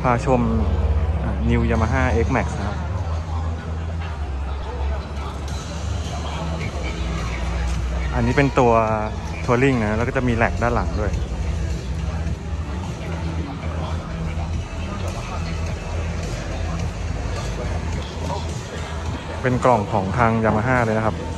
พาชม New Yamaha X Max นะครับอันนี้เป็นตัวทัวริงนะแล้วก็จะมีแหลกด้านหลังด้วยเป็นกล่องของทาง Yamaha เลยนะครับ